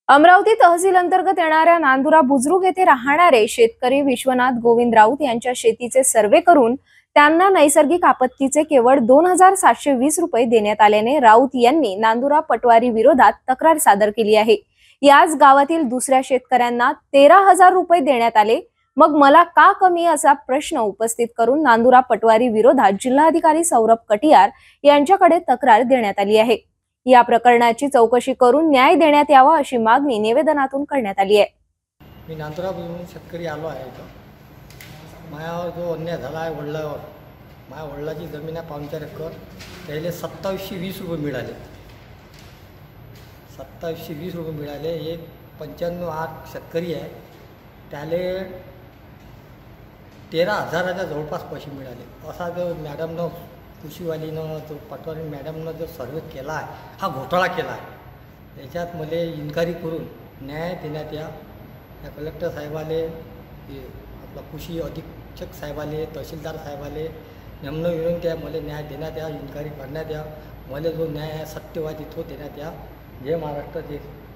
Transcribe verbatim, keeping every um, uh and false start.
अमरावती तहसील अंतर्गत येणाऱ्या नांदुरा बुजुर्ग येथे राहणारे शेतकरी विश्वनाथ गोविंद राऊत यांच्या शेतीचे सर्वे करून त्यांना नैसर्गिक आपत्तीचे केवळ दोन हजार सातशे वीस रुपये देण्यात आल्याने राऊत यांनी नांदुरा पटवारी विरोधात तक्रार सादर केली आहे। याच गावातील दुसऱ्या शेतकऱ्यांना तेरा हजार रुपये देण्यात आले, मग मला का कमी असा प्रश्न उपस्थित करून नांदुरा पटवारी विरोधात जिल्हाधिकारी सौरभ कटियार यांच्याकडे तक्रार देण्यात आली आहे। या प्रकरणाची चौकशी करून न्याय देण्यात यावा अशी मागणी निवेदनातून करण्यात आली आहे। मी नांदुरा भूमी शेतकरी आलो आहे। माझ्यावर जो अन्याय झाला आहे वडिलांवर, माझ्या वडिलाची जमीन आहे पावणेचार एकर, त्याला सत्तावीसशे वीस रुपये मिळाले। सत्तावीसशे वीस रुपये मिळाले। एक पंच्याण्णव आठ शेतकरी आहे, त्याले तेरा हजाराच्या जवळपास पैसे मिळाले। असा जो मॅडमनं कृषीवालीनं जो पटवारी मॅडमनं जो सर्वे केला आहे, हा घोटाळा केला आहे। याच्यात मला इन्क्वायरी करून न्याय देण्यात या। या कलेक्टर साहेबाले, आपला कृषी अधीक्षक साहेबाले, तहसीलदार साहेबाले नेमणं विनंती आहे, मला न्याय देण्यात या, इन्क्वायरी करण्यात या, मला जो न्याय आहे सत्यवादी तो देण्यात या। जय महाराष्ट्र, जय